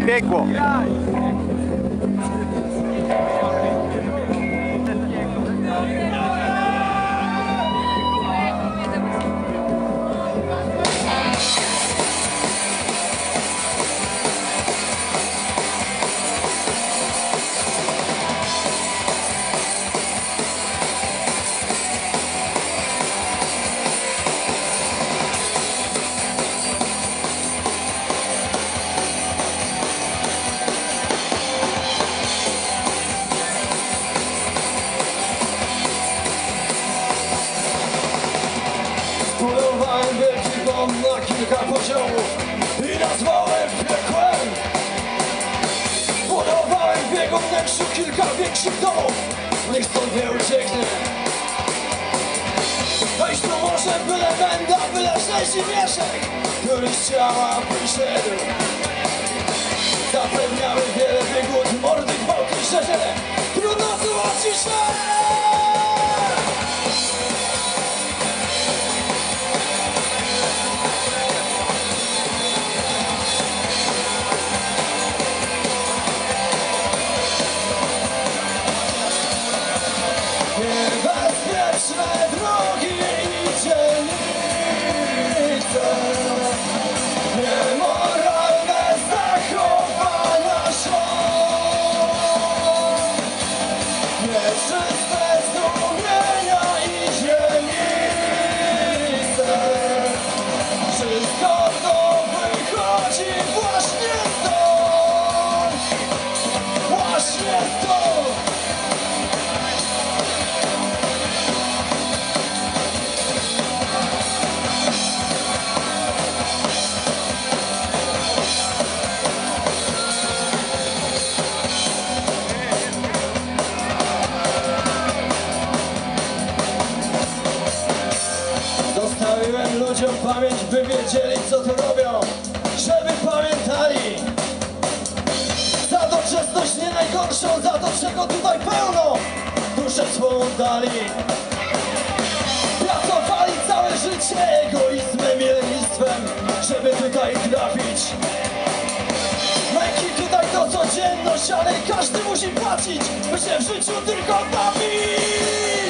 Piekło. Budowałem wielki dom na kilka poziomów i nazwałem piekłem. Budowałem w jego wnętrzu kilka większych domów, niech stąd nie ucieknie. Weź tu może byle będa, byle śledzi mieszek, który z ciała wyszedł. Zapewniały wiele wygód, mordy, gwałty, szerzele. Trudno zobaczyć się. Niebezpieczne drogi i dzielnice, niemoralne zachowania szlak, nieczyste strumienia i dzielnice. Wszystko to wychodzi właśnie stąd, właśnie stąd. Zostawiłem ludziom pamięć, by wiedzieli, co tu robią, żeby pamiętali. Za doczesność nie najgorszą, za to, czego tutaj pełno, duszę swą dali. Pracowali całe życie egoizmem i lenistwem, żeby tutaj trafić. Męki tutaj to codzienność, ale każdy musi płacić, by się w życiu tylko bawić.